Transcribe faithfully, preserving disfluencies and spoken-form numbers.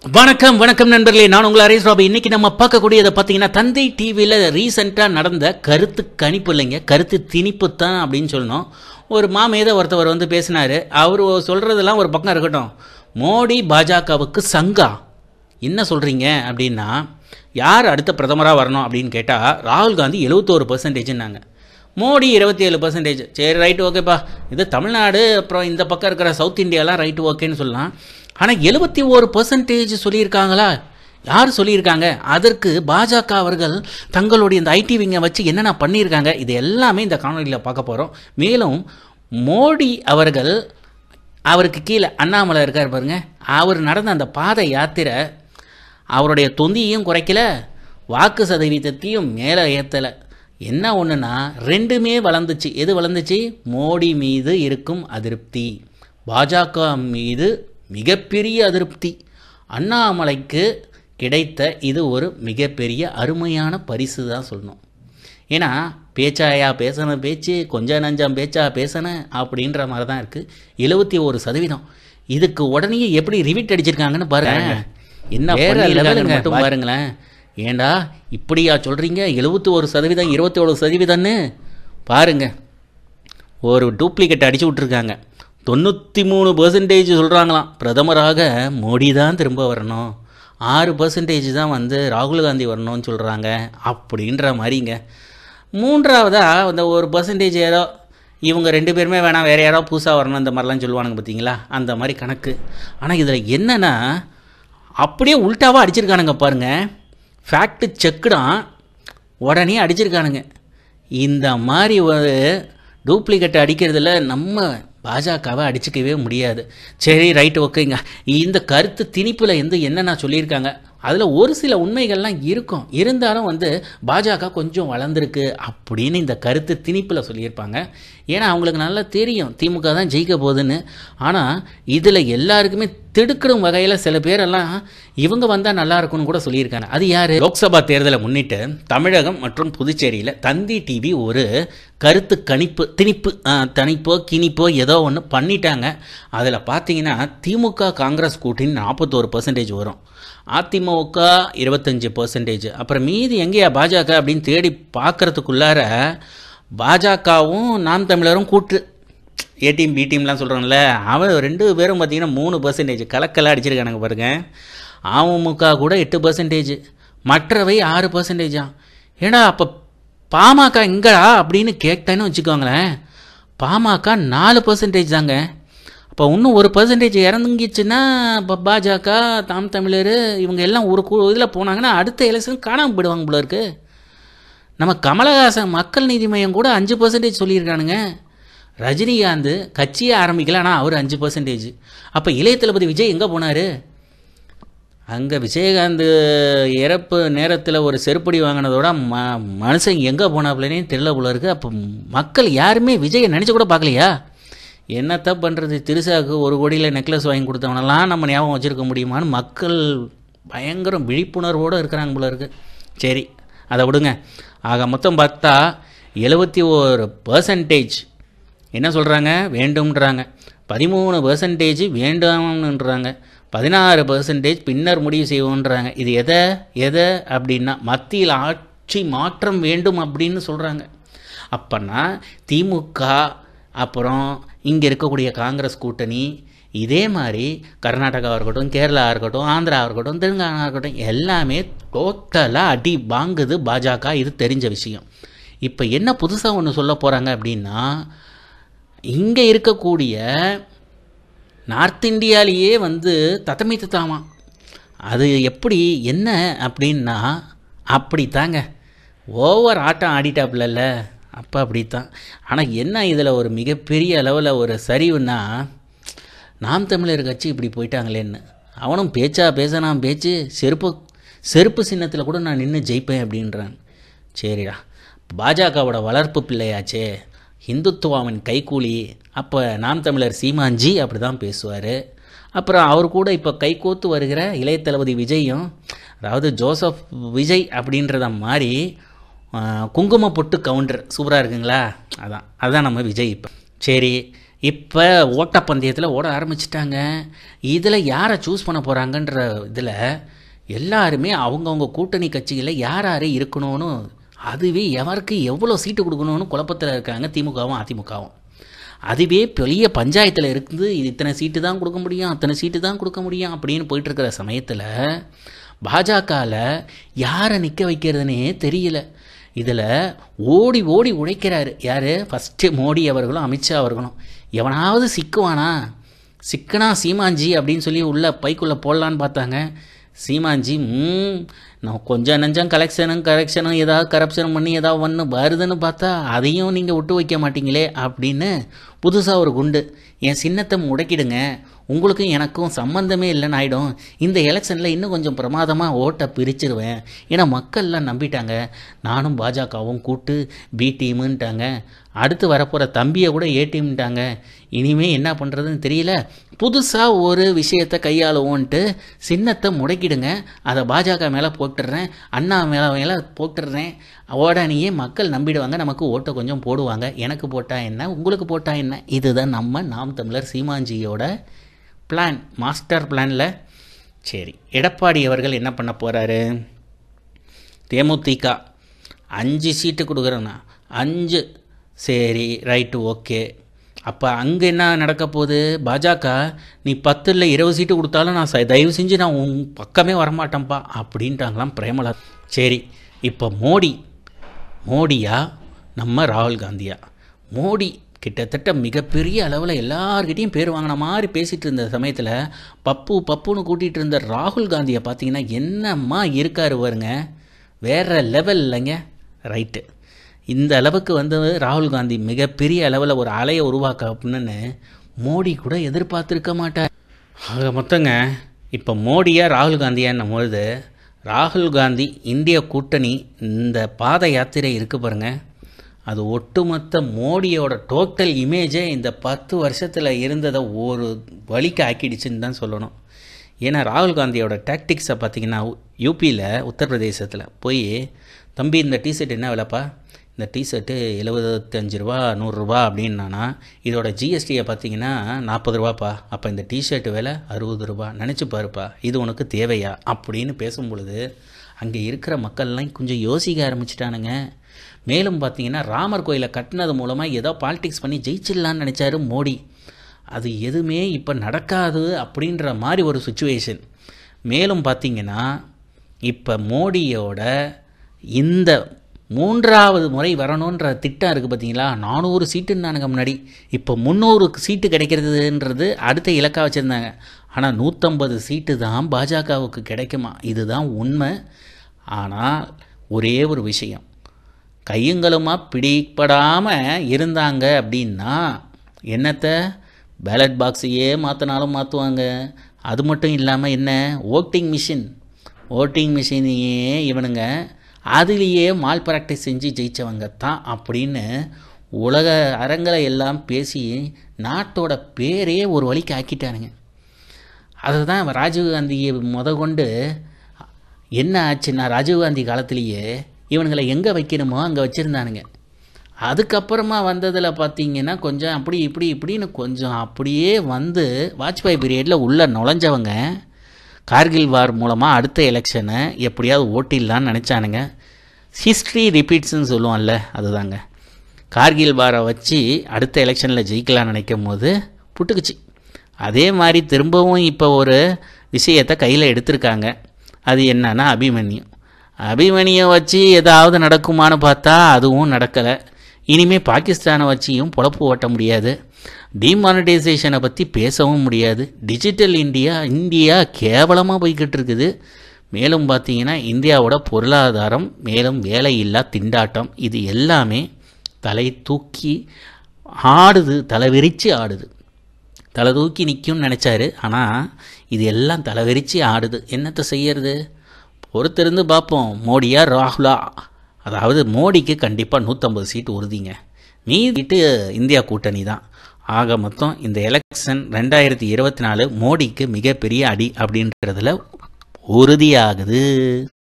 வணக்கம் வணக்கம் நண்பர்களே, நான் உங்கள் ஹரிஸ் ராபி. இன்னைக்கு நம்ம பார்க்கக்கூடியதை பார்த்தீங்கன்னா தந்தை டிவியில் ரீசெண்டாக நடந்த கருத்து கணிப்பு இல்லைங்க, கருத்து திணிப்பு தான் அப்படின்னு சொல்லணும். ஒரு மாமேத ஒருத்தவர் வந்து பேசினார். அவர் சொல்கிறதெல்லாம் ஒரு பக்கம் இருக்கட்டும். மோடி பாஜகவுக்கு சங்கா என்ன சொல்கிறீங்க அப்படின்னா, யார் அடுத்த பிரதமராக வரணும் அப்படின்னு கேட்டால் ராகுல் காந்தி எழுபத்தோரு பர்சன்டேஜ்னாங்க, மோடி இருபத்தி ஏழு பர்சன்டேஜ். சரி, ரைட்டு, ஓகேப்பா. இது தமிழ்நாடு அப்புறம் இந்த பக்கம் இருக்கிற சவுத் இந்தியாலாம் ரைட்டு, ஓகேன்னு சொல்லலாம். ஆனால் எழுபத்தி ஒரு பர்சன்டேஜ் சொல்லியிருக்காங்களா? யார் சொல்லியிருக்காங்க? அதற்கு பாஜக அவர்கள் தங்களுடைய இந்த ஐடி விங்கை வச்சு என்னென்ன பண்ணியிருக்காங்க, இது எல்லாமே இந்த காணொலியில் பார்க்க போகிறோம். மேலும் மோடி அவர்கள், அவருக்கு கீழே அண்ணாமலை இருக்கார் பாருங்க, அவர் நடந்த அந்த பாத யாத்திரை அவருடைய தொந்தியையும் குறைக்கல, வாக்கு சதவீதத்தையும் மேலே ஏற்றலை. என்ன ஒன்றுனா ரெண்டுமே வளர்ந்துச்சு. எது வளர்ந்துச்சு? மோடி மீது இருக்கும் அதிருப்தி, பாஜக மீது மிகப்பெரிய அதிருப்தி. அண்ணாமலைக்கு கிடைத்த இது ஒரு மிகப்பெரிய அருமையான பரிசு தான் சொல்லணும். ஏன்னா பேச்சாயா பேசணும் பேச்சு, கொஞ்சம் நஞ்சம் பேச்சா பேசணும் அப்படின்ற மாதிரி தான் இருக்குது. எழுபத்தி ஒரு சதவீதம். இதுக்கு உடனே எப்படி ரிவிட் அடிச்சிருக்காங்கன்னு பாருங்க. என்ன பண்ணிருக்காங்கன்னு மட்டும் பாருங்களேன். ஏண்டா இப்படியா சொல்கிறீங்க? எழுபத்தி ஒரு சதவீதம் இருபத்தி ஏழு சதவீதம்னு பாருங்க. ஒரு டூப்ளிகேட் அடிச்சு விட்ருக்காங்க. தொண்ணூற்றி மூணு பர்சன்டேஜ் சொல்கிறாங்களாம் பிரதமராக மோடி தான் திரும்ப வரணும், ஆறு பர்சன்டேஜ் தான் வந்து ராகுல் காந்தி வரணும்னு சொல்கிறாங்க அப்படின்ற மாதிரிங்க. மூன்றாவதாக அந்த ஒரு பர்சன்டேஜ் ஏதோ இவங்க ரெண்டு பேருமே வேணாம், வேறு யாரோ புதுசாக வரணும், இந்த மாதிரிலாம் சொல்லுவானுங்க பார்த்தீங்களா, அந்த மாதிரி கணக்கு. ஆனால் இதில் என்னென்னா அப்படியே உல்ட்டாவாக அடிச்சிருக்கானுங்க பாருங்கள். ஃபேக்ட்டு செக்குடான், உடனே அடிச்சிருக்கானுங்க. இந்த மாதிரி ஒரு டூப்ளிகேட் அடிக்கிறதுல நம்ம பாஜகவை அடிச்சிக்கவே முடியாது. சரி, ரைட்டு, ஓகேங்க. இந்த கருத்து திணிப்பில் எந்த என்னென்ன சொல்லியிருக்காங்க, அதில் ஒரு சில உண்மைகள்லாம் இருக்கும். இருந்தாலும் வந்து பாஜக கொஞ்சம் வளர்ந்துருக்கு அப்படின்னு இந்த கருத்து திணிப்பில் சொல்லியிருப்பாங்க. ஏன்னா அவங்களுக்கு நல்லா தெரியும் திமுக தான் ஜெயிக்க போகுதுன்னு. ஆனால் இதில் எல்லாருக்குமே திடுக்கிடும் வகையில் சில பேரெல்லாம் இவங்க வந்தால் நல்லா இருக்கும்னு கூட சொல்லியிருக்காங்க. அது யார்? லோக்சபா தேர்தலை முன்னிட்டு தமிழகம் மற்றும் புதுச்சேரியில் தந்தி டிவி ஒரு கருத்து கணிப்பு திணிப்பு தனிப்போ கிணிப்போ ஏதோ ஒன்று பண்ணிட்டாங்க. அதில் பார்த்தீங்கன்னா திமுக காங்கிரஸ் கூட்டணி நாற்பத்தோரு பர்சன்டேஜ் வரும், அதிமுக இருபத்தஞ்சி பர்சன்டேஜ், அப்புறம் மீதி எங்கேயா பாஜக அப்படின்னு தேடி பார்க்குறதுக்குள்ளார பாஜகவும் நாம் தமிழரும் கூட்டு ஏ டீம் பி டீம்லாம் சொல்கிறாங்கல்ல, அவன் ரெண்டு பேரும் பார்த்தீங்கன்னா மூணு பர்சன்டேஜ் கலக்கெல்லாம் அடிச்சிருக்கானுங்க பாருங்கள். அமமுக கூட எட்டு பர்சன்டேஜ், மற்றவை ஆறு பர்சன்டேஜா. ஏன்னா அப்போ பாமக எங்கடா அப்படின்னு கேட்டேன்னு வச்சுக்கோங்களேன், பாமக நாலு பர்சன்டேஜ் தாங்க. இப்போ இன்னும் ஒரு பர்சன்டேஜ் இறந்துங்கிச்சுன்னா இப்போ பாஜக தாம் தமிழர் இவங்க எல்லாம் ஒரு இதில் போனாங்கன்னா அடுத்த எலெக்ஷன் காணாமல் போயிடுவாங்க போல இருக்கு. நம்ம கமலஹாசன் மக்கள் நீதி மையம் கூட அஞ்சு பர்சன்டேஜ் சொல்லியிருக்கானுங்க. ரஜினிகாந்த் கட்சியே ஆரம்பிக்கல, ஆனால் அவர் அஞ்சு பர்சன்டேஜ். அப்போ இளைய தளபதி விஜய் எங்கே போனார்? அங்கே விஜயகாந்த் இறப்பு நேரத்தில் ஒரு செருப்படி வாங்கினதோட ம மனுஷன் எங்கே போனாப்புலனே தெரியல போல இருக்குது. அப்போ மக்கள் யாருமே விஜயை நினச்சி கூட பார்க்கலையா? என்னத்த பண்ணுறது, திருசாவுக்கு ஒரு கோடியில் நெக்லஸ் வாங்கி கொடுத்தவனெல்லாம் நம்ம ஞாபகம் வச்சுருக்க முடியுமான்னு மக்கள் பயங்கர விழிப்புணர்வோடு இருக்கிறாங்க போல இருக்குது. சரி, அதை விடுங்க. ஆக மொத்தம் பார்த்தா எழுபத்தி ஒரு பர்சன்டேஜ் என்ன சொல்கிறாங்க, வேண்டும்ன்றாங்க. பதிமூணு பர்சன்டேஜ் வேண்டாம்ன்றாங்க. பதினாறு பர்சன்டேஜ் பின்னர் முடிவு செய்வோன்றாங்க. இது எதை எதை அப்படின்னா மத்தியில் ஆட்சி மாற்றம் வேண்டும் அப்படின்னு சொல்கிறாங்க. அப்போன்னா திமுக அப்புறம் இங்கே இருக்கக்கூடிய காங்கிரஸ் கூட்டணி இதே மாதிரி கர்நாடகாவாக இருக்கட்டும், கேரளாவாக இருக்கட்டும், ஆந்திராவாக இருக்கட்டும், தெலுங்கானா இருக்கட்டும், எல்லாமே டோட்டலாக அடி வாங்குது பாஜக. இது தெரிஞ்ச விஷயம். இப்போ என்ன புதுசாக ஒன்று சொல்ல போகிறாங்க அப்படின்னா, இங்கே இருக்கக்கூடிய நார்த் இந்தியாலேயே வந்து தத்தமி தத்தாமா. அது எப்படி என்ன அப்படின்னா அப்படித்தாங்க, ஓவர் ஆட்டம் ஆடிட்டாப்புல, அப்போ அப்படித்தான். ஆனால் என்ன இதில் ஒரு மிகப்பெரிய அளவில் ஒரு சரிவுன்னா, நாம் தமிழர் கட்சி இப்படி போயிட்டாங்களேன்னு. அவனும் பேச்சா பேசினான் பேச்சு, செருப்பு செருப்பு சின்னத்தில் கூட நான் நின்று ஜெயிப்பேன் அப்படின்றான். சரிடா, பாஜகவோட வளர்ப்பு பிள்ளையாச்சே, இந்துத்துவாவின் கைக்கூலி. அப்போ நாம் தமிழர் சீமான்ஜி அப்படி தான் பேசுவார். அப்புறம் அவர் கூட இப்போ கைகோத்து வருகிற இளைய தளபதி விஜயும், அதாவது ஜோசப் விஜய் அப்படின்றத மாதிரி குங்கும பொட்டு கவுண்டர் சூப்பராக இருக்குங்களா, அதான் அதுதான் நம்ம விஜய். இப்போ சரி, இப்போ ஓட்டப்பந்தயத்தில் ஓட ஆரம்பிச்சிட்டாங்க. இதில் யாரை சூஸ் பண்ண போகிறாங்கன்ற இதில் எல்லாருமே அவங்கவுங்க கூட்டணி கட்சிகளில் யார் யார் இருக்கணும்னு, அதுவே எவருக்கு எவ்வளோ சீட்டு கொடுக்கணும்னு குழப்பத்தில் இருக்காங்க திமுகவும் அதிமுகவும். அதுவே பெரிய பஞ்சாயத்தில் இருந்து இது இத்தனை சீட்டு தான் கொடுக்க முடியும், அத்தனை சீட்டு தான் கொடுக்க முடியும் அப்படின்னு போயிட்டுருக்கிற சமயத்தில் பாஜகவில் யாரை நிற்க வைக்கிறதுனே தெரியல. இதில் ஓடி ஓடி உழைக்கிறாரு யார்? ஃபஸ்ட்டு மோடி அவர்களும் அமித்ஷா அவர்களும். எவனாவது சிக்குவானா? சிக்கனா சீமாஞ்சி அப்படின்னு சொல்லி உள்ள பைக்குள்ளே போடலான்னு பார்த்தாங்க. சீமாஞ்சி ம் நான் கொஞ்சம் நஞ்சம் கலெக்ஷனும் கரெக்ஷனும் ஏதாவது கரப்ஷன் பண்ணி ஏதாவது ஒன்று வருதுன்னு பார்த்தா அதையும் நீங்கள் விட்டு வைக்க மாட்டீங்களே அப்படின்னு புதுசாக ஒரு குண்டு. என் சின்னத்தை முடக்கிடுங்க, உங்களுக்கும் எனக்கும் சம்மந்தமே இல்லைன்னு ஆகிடும், இந்த எலெக்ஷனில் இன்னும் கொஞ்சம் பிரமாதமாக ஓட்டை பிரிச்சிருவேன், ஏன்னா மக்கள்லாம் நம்பிட்டாங்க, நானும் பாஜகவும் கூட்டு பி டீமுன்ட்டாங்க, அடுத்து வரப்போகிற தம்பியை கூட ஏ டீம்ட்டாங்க, இனிமேல் என்ன பண்ணுறதுன்னு தெரியல, புதுசாக ஒரு விஷயத்தை கையாளுவோன்ட்டு சின்னத்தை முடக்கிடுங்க, அதை பாஜக மேலே போட்டுடுறேன், அண்ணா மேலே மேலே போட்டுடுறேன், உடனேயே மக்கள் நம்பிடுவாங்க, நமக்கு ஓட்டை கொஞ்சம் போடுவாங்க, எனக்கு போட்டால் என்ன உங்களுக்கு போட்டால் என்ன. இதுதான் நம்ம நாம் தமிழர் சீமாஞ்சியோட பிளான், மாஸ்டர் பிளானில். சரி, எடப்பாடி அவர்கள் என்ன பண்ண போகிறாரு? தேமுதிக அஞ்சு சீட்டு கொடுக்குறேண்ணா, அஞ்சு சரி ரைட்டு ஓகே. அப்போ அங்கே என்ன நடக்க போகுது? பாஜக நீ பத்து இல்லை இருபது சீட்டு கொடுத்தாலும் நான் ச தயவு செஞ்சு நான் உன் பக்கமே வரமாட்டேன்ப்பா அப்படின்ட்டாங்களாம் பிரேமலா. சரி, இப்போ மோடி மோடியா நம்ம ராகுல் காந்தியா? மோடி கிட்டத்தட்ட மிகப்பெரிய அளவில் எல்லார்கிட்டையும் பேர் வாங்கின மாதிரி பேசிகிட்டு இருந்த சமயத்தில் பப்பு பப்புன்னு கூட்டிகிட்டு இருந்த ராகுல் காந்தியை பார்த்தீங்கன்னா என்னம்மா இருக்காரு பாருங்க, வேறு லெவல் இல்லைங்க. ரைட்டு, இந்த அளவுக்கு வந்து ராகுல் காந்தி மிகப்பெரிய அளவில் ஒரு அலையை உருவாக்க அப்படின்னு மோடி கூட எதிர்பார்த்துருக்க மாட்டார். ஆக மொத்தங்க இப்போ மோடியா ராகுல் காந்தியான்னும் பொழுது, ராகுல் காந்தி இந்திய கூட்டணி இந்த பாத யாத்திரை இருக்குது பாருங்கள், அது ஒட்டுமொத்த மோடியோட டோட்டல் இமேஜே இந்த பத்து வருஷத்தில் இருந்ததை ஒரு வழிக்கு ஆக்கிடுச்சுன்னு தான் சொல்லணும். ஏன்னா ராகுல் காந்தியோட டாக்டிக்ஸை பார்த்திங்கன்னா யூபியில் உத்தரப்பிரதேசத்தில் போய், தம்பி இந்த டிஷர்ட் என்ன விலைப்பா? இந்த டிஷர்ட்டு எழுபத்தஞ்சு ரூபா நூறுரூவா அப்படின்னானா, இதோட ஜிஎஸ்டியை பார்த்தீங்கன்னா நாற்பது ரூபாப்பா, அப்போ இந்த டிஷர்ட்டு விலை அறுபது ரூபா, நினச்சி பாருப்பா, இது உனக்கு தேவையா அப்படின்னு பேசும் பொழுது அங்கே இருக்கிற மக்கள்லாம் கொஞ்சம் யோசிக்க ஆரம்பிச்சிட்டானுங்க. மேலும் பார்த்தீங்கன்னா ராமர் கோயிலை கட்டினது மூலமாக ஏதோ பாலிடிக்ஸ் பண்ணி ஜெயிச்சிடலான்னு நினச்சாரு மோடி, அது எதுவுமே இப்போ நடக்காது அப்படின்ற மாதிரி ஒரு சுச்சுவேஷன். மேலும் பார்த்திங்கன்னா இப்போ மோடியோட இந்த மூன்றாவது முறை வரணுன்ற திட்டம் இருக்குது பார்த்தீங்களா, நானூறு சீட்டுன்னானுங்க முன்னாடி, இப்போ முந்நூறு சீட்டு கிடைக்கிறதுன்றது அடுத்த இலக்காக வச்சுருந்தாங்க. ஆனால் நூற்றம்பது சீட்டு தான் பாஜகவுக்கு கிடைக்குமா, இதுதான் உண்மை. ஆனால் ஒரே ஒரு விஷயம், கையுங்களுமா பிடிப்படாமல் இருந்தாங்க அப்படின்னா என்னத்தை பேலட் பாக்ஸையே மாற்றினாலும் மாற்றுவாங்க. அது மட்டும் இல்லாமல் என்ன, ஓட்டிங் மிஷின் ஓட்டிங் மிஷினையே இவனுங்க அதுலேயே மால் ப்ராக்டிஸ் செஞ்சு ஜெயித்தவங்க தான் அப்படின்னு உலக அரங்களை எல்லாம் பேசி நாட்டோட பேரே ஒரு வழிக்கு ஆக்கிட்டானுங்க. அதுதான் ராஜீவ்காந்தியை முத கொண்டு என்ன ஆச்சுன்னா, ராஜீவ்காந்தி காலத்திலேயே இவனுங்களை எங்கே வைக்கணுமோ அங்கே வச்சுருந்தானுங்க. அதுக்கப்புறமா வந்ததில் பார்த்திங்கன்னா கொஞ்சம் அப்படி இப்படி இப்படின்னு கொஞ்சம் அப்படியே வந்து வாஜ்பாய் பீரியடில் உள்ளே நுழைஞ்சவங்க கார்கில் வார் மூலமாக அடுத்த எலெக்ஷனை எப்படியாவது ஓட்டிடலான்னு நினச்சானுங்க. ஹிஸ்ட்ரி ரிப்பீட்ஸ்ன்னு சொல்லுவோம்ல, அதுதாங்க. கார்கில் வாரை வச்சு அடுத்த எலெக்ஷனில் ஜெயிக்கலான்னு நினைக்கும் போது புட்டுக்குச்சு. அதே மாதிரி திரும்பவும் இப்போ ஒரு விஷயத்தை கையில் எடுத்திருக்காங்க. அது என்னன்னா அபிமன்யு. அபிமன்யை வச்சு ஏதாவது நடக்குமான்னு பார்த்தா அதுவும் நடக்கலை. இனிமேல் பாகிஸ்தானை வச்சியும் பொழப்பு ஓட்ட முடியாது, டிமானிட்டைசேஷனை பற்றி பேசவும் முடியாது. டிஜிட்டல் இந்தியா இந்தியா கேவலமாக போய்கிட்டு இருக்குது. மேலும் பார்த்தீங்கன்னா இந்தியாவோட பொருளாதாரம், மேலும் வேலையில்லா திண்டாட்டம், இது எல்லாமே தலை தூக்கி ஆடுது, தலை விரித்து ஆடுது. தலை தூக்கி நிற்கும்னு நினச்சாரு, ஆனால் இது எல்லாம் தலை விரித்து ஆடுது. என்னத்தை செய்யறது? பொறுத்திருந்து பார்ப்போம். மோடியா ராகுலா? அதாவது மோடிக்கு கண்டிப்பாக நூற்றம்பது சீட்டு உறுதிங்க, மீதிட்டு இந்தியா கூட்டணி தான். ஆக மொத்தம் இந்த எலெக்ஷன் ரெண்டாயிரத்தி இருபத்தி நாலு மோடிக்கு மிகப்பெரிய அடி அப்படின்றதுல உறுதியாகுது.